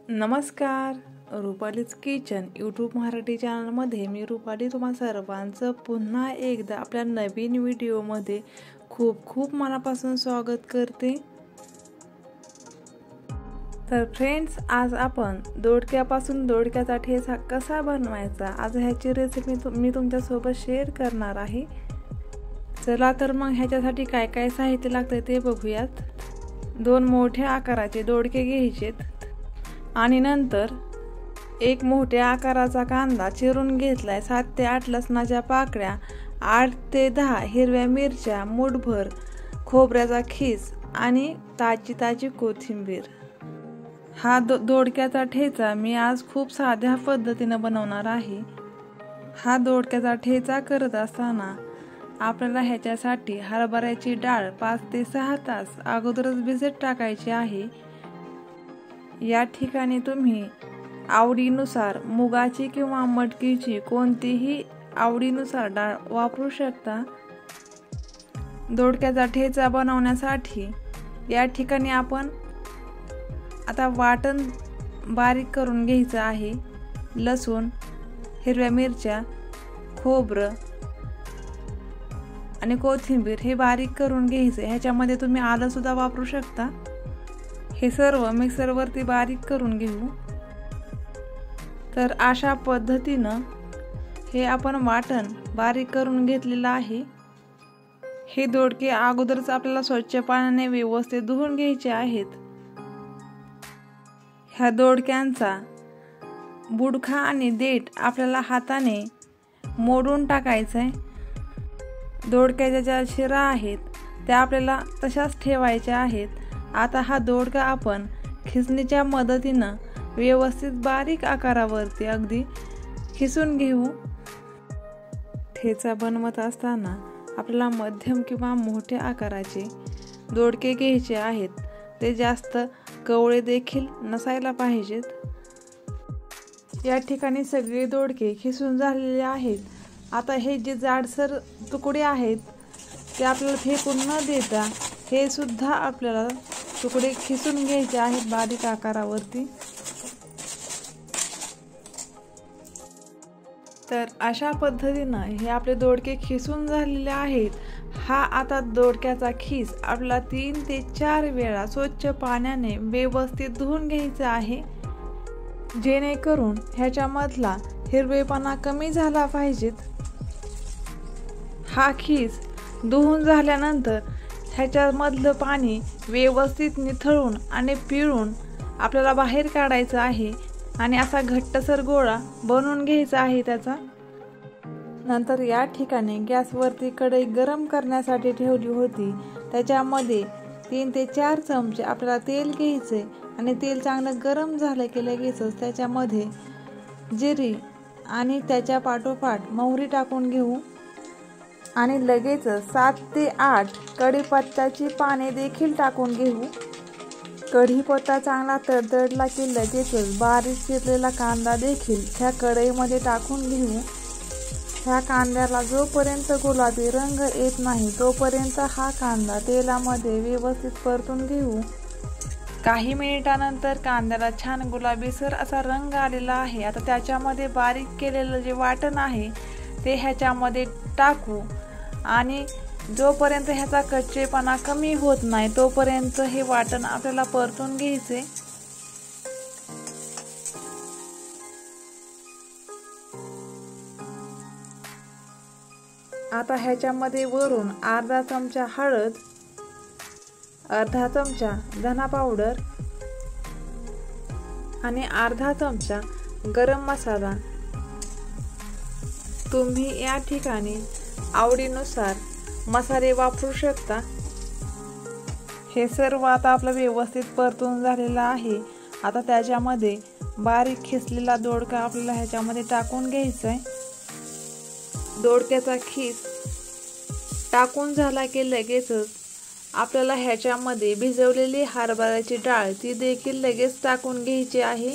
नमस्कार. रुपालीज kitchen YouTube Marathi चॅनलमध्ये मी रुपाली तुम्हा सर्वांचं पुन्हा एकदा आपल्या नवीन व्हिडिओमध्ये खूप खूप मनापासून स्वागत करते. तर फ्रेंड्स, आज आपण दोडक्यापासून दोडक्याचा ठेचा कसा बनवायचा आज ह्याची रेसिपी मी तुमच्यासोबत शेअर करणार आहे. चला तर मग ह्याच्यासाठी काय काय साहित्य लागते ते बघूयात. 2 मोठ्या आकाराचे दोडके घ्यायचेत आणि नंतर एक मोठ्या आकाराचा कांदा चिरून घेतलाय. 7 ते 8 लसणाच्या पाकळ्या, 8 ते 10 हिरव्या मिरच्या, मूठभर खोबऱ्याचा खीस आणि ताजी कोथिंबीर. हा दोडक्याचा ठेचा मी आज खूप साध्या पद्धतीने बनवणार आहे. हा दोडक्याचा ठेचा करत असताना आपल्याला ह्याच्यासाठी हरभऱ्याची डाळ 5 ते 6 तास अगोदरच भिजत टाकायची आहे. या ठिकाणी तुम्ही आवडीनुसार मुगाची किंवा मटकीची कोणतीही आवडीनुसार डाळ वापरू शकता. दोडक्याचा ठेचा बनवण्यासाठी या ठिकाणी आपण आता वाटण बारीक करून घ्यायचं आहे. लसूण, हिरव्या मिरच्या, खोबरं आणि कोथिंबीर हे बारीक करून घ्यायचं. ह्याच्यामध्ये तुम्ही आलं सुद्धा वापरू शकता. हे सर्व मिक्सरवरती बारीक करून घेऊ. तर अशा पद्धतीनं हे आपण वाटण बारीक करून घेतलेलं आहे. हे दोडके अगोदरच आपल्याला स्वच्छ पाण्याने व्यवस्थित धुवून घ्यायचे आहेत. ह्या दोडक्यांचा बुडखा आणि देठ आपल्याला हाताने मोडून टाकायचं आहे. दोडक्याच्या ज्या शिरा आहेत त्या आपल्याला तशाच ठेवायच्या आहेत. आता हा दोडका आपण खिसणीच्या मदतीनं व्यवस्थित बारीक आकारावरती अगदी खिसून घेऊ. ठेचा बनवत असताना आपल्याला मध्यम किंवा मोठ्या आकाराचे दोडके घ्यायचे आहेत. ते जास्त कवळे देखील नसायला पाहिजेत. या ठिकाणी सगळे दोडके खिसून झालेले आहेत. आता हे जे जाडसर तुकडे आहेत ते आपल्याला फेकून न देता हे सुद्धा आपल्याला तुकडे खिसून घ्यायचे आहेत बारीक आकारावरती. तर अशा पद्धतीनं हे आपले दोडके खिसून झालेले आहेत. हा आता दोडक्याचा खीस आपला 3 ते 4 वेळा स्वच्छ पाण्याने व्यवस्थित धुवून घ्यायचा आहे, जेणेकरून ह्याच्यामधला हिरवेपणा कमी झाला पाहिजेत. हा खीस धुवून झाल्यानंतर ह्याच्यामधलं पाणी व्यवस्थित निथळून आणि पिळून आपल्याला बाहेर काढायचं आहे आणि असा घट्टसर गोळा बनवून घ्यायचा आहे त्याचा. नंतर या ठिकाणी गॅसवरती कढई गरम करण्यासाठी ठेवली होती. त्याच्यामध्ये 3 ते 4 चमचे आपल्याला तेल घ्यायचे आणि तेल चांगलं गरम झालं की लगेचच त्याच्यामध्ये जिरी आणि त्याच्या पाठोपाठ मोहरी टाकून घेऊ आणि लगेचच 7 ते 8 कढीपत्त्याची पाने देखील टाकून घेऊ. कढीपत्ता चांगला तडतडला की लगेचच बारीक चिरलेला कांदा देखील ह्या कढईमध्ये टाकून घेऊ. ह्या कांद्याला जोपर्यंत गुलाबी रंग येत नाही तोपर्यंत हा कांदा तेलामध्ये व्यवस्थित परतून घेऊ. काही मिनिटानंतर कांद्याला छान गुलाबीसर असा रंग आलेला आहे. आता त्याच्यामध्ये बारीक केलेलं जे वाटण आहे ते ह्याच्यामध्ये टाकू आणि जोपर्यंत ह्याचा कच्चेपणा कमी होत नाही तोपर्यंत हे वाटण आपल्याला परतून घ्यायचे. आता ह्याच्यामध्ये वरून अर्धा चमचा हळद, अर्धा चमचा धना पावडर आणि अर्धा चमचा गरम मसाला. तुम्ही या ठिकाणी आवडीनुसार मसाले वापरू शकता. हे सर्व आता आपलं व्यवस्थित परतून झालेलं आहे. आता त्याच्यामध्ये बारीक खिसलेला दोडका आपल्याला ह्याच्यामध्ये टाकून घ्यायचा आहे. दोडक्याचा खीस टाकून झाला की लगेचच आपल्याला ह्याच्यामध्ये भिजवलेली हरभऱ्याची डाळ ती देखील लगेच टाकून घ्यायची आहे.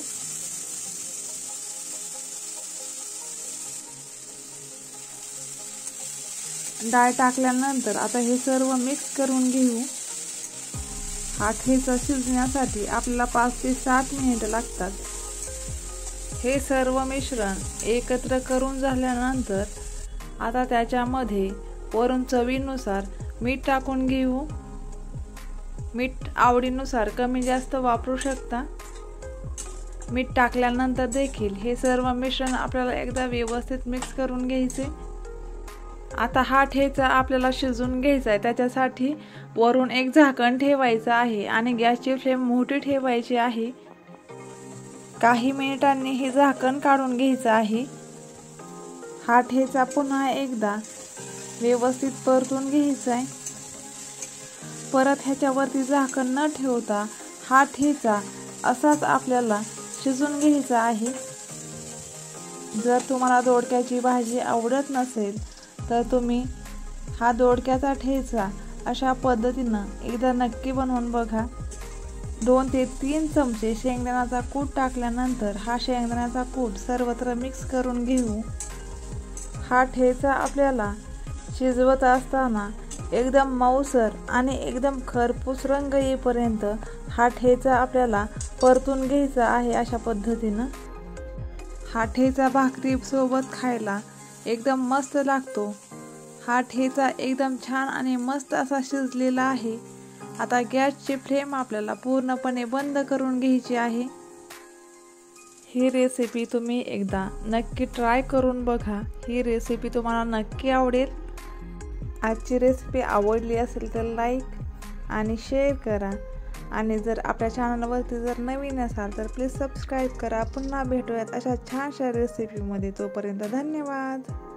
डाळ टाकल्यानंतर आता हे सर्व मिक्स करून घेऊ. हा ठेचा शिजण्यासाठी आपल्याला 5 ते 7 मिनिटे लागतात। हे सर्व मिश्रण एकत्र करून झाल्यानंतर आता त्याच्यामध्ये वरून चवीनुसार मीठ टाकून घेऊ। मीठ आवडीनुसार कमी जास्त वापरू शकता। मीठ टाकल्यानंतर देखील हे सर्व मिश्रण आपल्याला एकदा व्यवस्थित मिक्स करून घ्यायचे। आता हा ठेचा आपल्याला शिजून घ्यायचा आहे, त्याच्यासाठी वरून एक झाकण ठेवायचं आहे आणि गॅसची फ्लेम मोठी ठेवायची आहे। काही मिनिटांनी हे झाकण काढून घ्यायचं आहे। हा ठेचा पुन्हा एकदा व्यवस्थित परतून घ्यायचा आहे। परत ह्याच्यावरती झाकण न ठेवता हा ठेचा असाच आपल्याला शिजून घ्यायचा आहे। जर तुम्हाला दोडक्याची भाजी आवडत नसेल तर तुम्ही हा दोडक्याचा ठेचा अशा पद्धतीनं एकदा नक्की बनवून बघा। 2 ते 3 चमचे शेंगदाण्याचा कूट टाकल्यानंतर हा शेंगदाण्याचा कूट सर्वत्र मिक्स करून घेऊ। हा ठेचा आपल्याला शिजवत असताना एकदम मऊसर आणि एकदम खरपूस रंग येईपर्यंत हा ठेचा आपल्याला परतून घ्यायचा आहे। अशा पद्धतीनं हा ठेचा भाकरी सोबत खायला एकदम मस्त लागतो। हा ठेचा एकदम छान आणि मस्त असा शिजलेला आहे। आता गॅसची फ्लेम आपल्याला पूर्णपणे बंद करून घ्यायची आहे। ही रेसिपी तुम्ही एकदा नक्की ट्राय करून बघा। ही रेसिपी तुम्हाला नक्की आवडेल। आजची रेसिपी आवडली असेल तर लाईक आणि शेअर करा आणि जर आपल्या चॅनलवरती जर नवीन असाल तर प्लीज सबस्क्राईब करा। पुन्हा भेटूयात अशा छानशा रेसिपीमध्ये। तोपर्यंत धन्यवाद।